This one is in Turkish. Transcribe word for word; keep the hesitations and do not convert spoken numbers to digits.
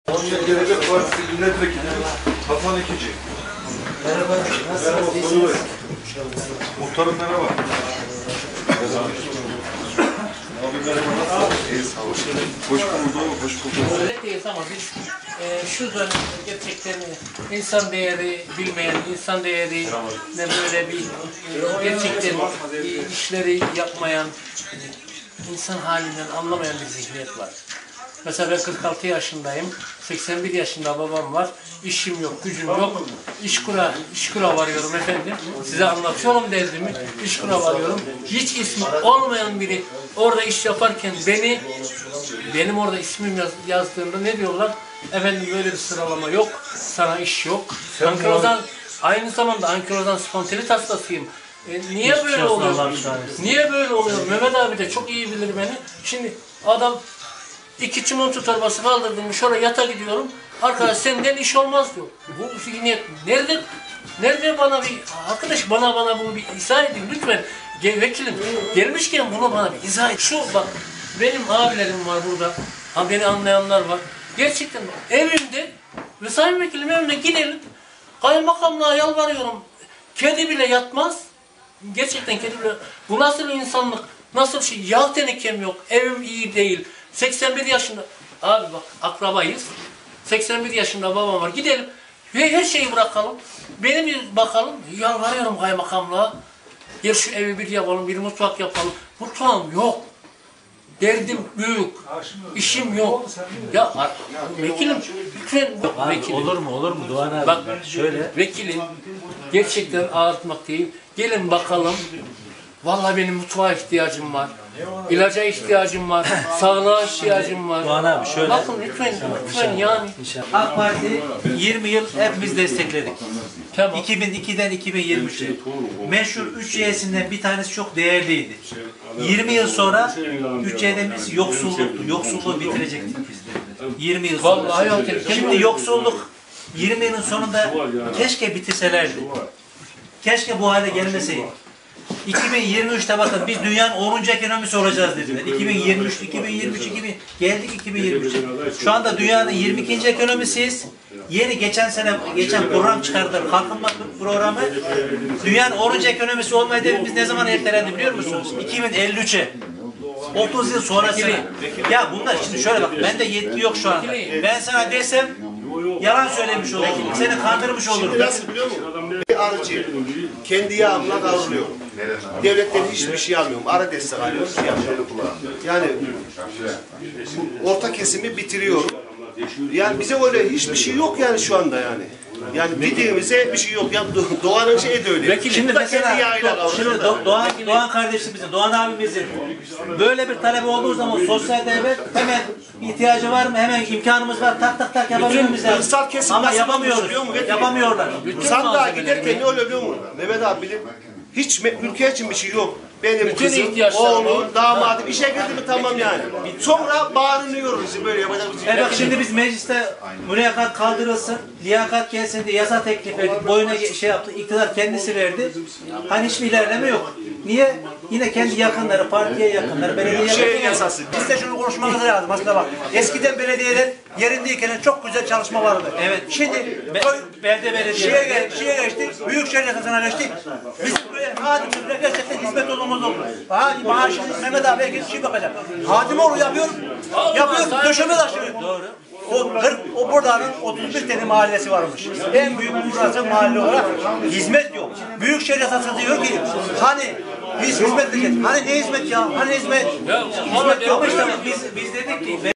Konya Gelecek Partisi milletvekili Hasan İkici. Merhaba. Merhaba. Merhaba. Muhtarım merhaba. Abi merhaba. Nasılsın? İyi sağ ol. Hoş bulduk. Hoş bulduk. Öğretmeyiz ama biz e, şu dönem gerçekten insan değeri bilmeyen, insan değeri ne böyle bir e, gerçekten e, işleri yapmayan, e, insan halinden anlamayan bir zihniyet var. Mesela ben kırk altı yaşındayım, seksen bir yaşında babam var, işim yok, gücüm yok, işkura, işkura varıyorum efendim, size anlatıyorum derdimi, işkura varıyorum. Hiç ismi olmayan biri orada iş yaparken beni, benim orada ismim yaz, yazdığında ne diyorlar? Efendim böyle bir sıralama yok, sana iş yok. Ankilozan, aynı zamanda ankilozan spontalit hastasıyım. E, niye Hiç böyle oluyor? Niye böyle oluyor? Mehmet abi de çok iyi bilir beni. Şimdi adam İki çimento torbası kaldırdım, şuraya yata gidiyorum. Arkadaş senden iş olmaz diyor. Bu zihniyet nerede? Nerede bana bir arkadaş bana bana bunu bir izah edin lütfen. Gel, vekilim gelmişken bunu bana bir izah et. Şu bak benim abilerim var burada. Ha beni anlayanlar var. Gerçekten evimde ve sayın vekilim evimde gidelim. Kaymakamlığa yalvarıyorum. Kedi bile yatmaz. Gerçekten kedi bile. Bu nasıl insanlık? Nasıl şey? Yağ tenekem yok. Evim iyi değil. seksen bir yaşında, abi bak akrabayız, seksen bir yaşında babam var, gidelim ve her şeyi bırakalım, benim bir bakalım, yalvarıyorum kaymakamlığa, gel şu evi bir yapalım, bir mutfak yapalım, mutfağım yok, derdim büyük, işim yok, ya vekilim, lütfen, vekilim. Olur mu, olur mu Doğan abi? Bak, şöyle. Vekilim, gerçekten ağırtmak değil, gelin bakalım, vallahi benim mutfağa ihtiyacım var. İlaca ihtiyacım var, sağlığa ihtiyacım var. Doğan abi şöyle. Bakın lütfen, lütfen yani. AK Parti yirmi yıl hepimiz destekledik. Tamam. iki bin ikiden iki bin yirmi üçe. Meşhur üç Y'sinden bir tanesi çok değerliydi. yirmi yıl sonra üç Y'demiz yoksulluktu. Yoksulluğu bitirecektik biz de. yirmi yıl sonra. Vallahi Şimdi yoksulluk yirmi yılın sonunda keşke bitirselerdi. Keşke bu hale gelmeseydi. iki bin yirmi üçte bakın biz dünyanın onuncu ekonomisi olacağız dediler. iki bin yirmi üç, iki bin yirmi üç, iki bin geldik iki bin yirmi üçe. Şu anda dünyanın yirmi ikinci ekonomisiyiz. Yeni geçen sene geçen program çıkardılar. Kalkınma programı. Dünyanın onuncu ekonomisi olmayı dedi. Biz ne zaman ertelendi biliyor musunuz? iki bin elli üçe. otuz yıl sonrasına. Ya bunlar şimdi şöyle bak. Bende yetki yok şu anda. Ben sana desem yalan söylemiş olurum. Seni kandırmış olurum. Şimdi nasıl biliyor musun? Bir arıcı. Kendi yağımla kavruluyorum. Devletten hiçbir şey almıyorum. Ara destek alıyorum. Şey yapıyorum. Yani orta kesimi bitiriyorum. Yani bize öyle hiçbir şey yok yani şu anda yani. Yani bildiğimize bir şey yok. Ya Doğan'ın şeyi de öyle. Şimdi mesela şimdi Do Doğan, Doğan kardeşimizin, Doğan abimizin böyle bir talebi olduğu zaman sosyal devlet hemen ihtiyacı var mı? Hemen imkanımız var. Tak tak tak yapabilmemiz lazım. Kırsal kesim ama nasıl yapamıyoruz. Yapamıyorlar. Sandığa giderken ne öyle biliyor musun? Mehmet abi bilir. Hiç ülke için bir şey yok. Benim bütün kızım, oğlum, damadım işe girdi mi tamam yani. Sonra bağırınıyoruz böyle yapacak bir şey. Evet bak şimdi biz mecliste mülakat kaldırılsın, liyakat gelsin diye yasa teklif edip boyuna şey yaptı, iktidar kendisi verdi. Hani hiçbir ilerleme yok. Niye? Yine kendi yakınları, partiye yakınları, belediye yakınları. Şey yasası. Biz de şunu konuşmamız lazım aslında bak. Eskiden belediyeler yerindeyken çok güzel çalışma vardı. Evet. Şimdi Be belde belediye. şeye, gel, şeye geçtik, büyükşehir yasasına geçtik. Bizim buraya hadimimizle gerçekten hizmet olmamız oldu. Ha, maaşımız Mehmet abi herkes şey bakacak. Hadimoğlu yapıyor, yapıyor, döşeme taşıyor. Doğru. O, o buradanın otuz bir tane mahallesi varmış. En büyük burası mahalle olarak hizmet yok. Büyükşehir yasası diyor ki hani biz hizmet edeceğiz. Hani ne hizmet ya? Hani hizmet? Ya, Hizmet yok. Ama işte biz, biz dedik ki